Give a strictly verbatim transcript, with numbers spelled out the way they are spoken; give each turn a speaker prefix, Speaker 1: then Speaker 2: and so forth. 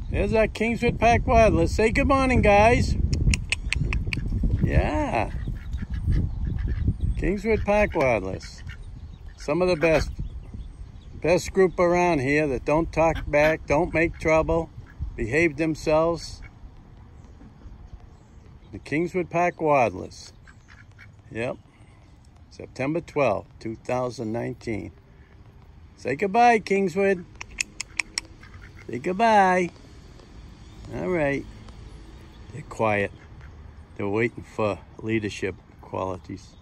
Speaker 1: There's our Kingswood Parke WADDLERS. Say good morning, guys. Yeah. Kingswood Parke WADDLERS. Some of the best. Best group around here that don't talk back, don't make trouble, behave themselves. The Kingswood Parke WADDLERS. Yep. September twelfth, two thousand nineteen. Say goodbye, Kingswood. Say goodbye. All right. They're quiet. They're waiting for leadership qualities.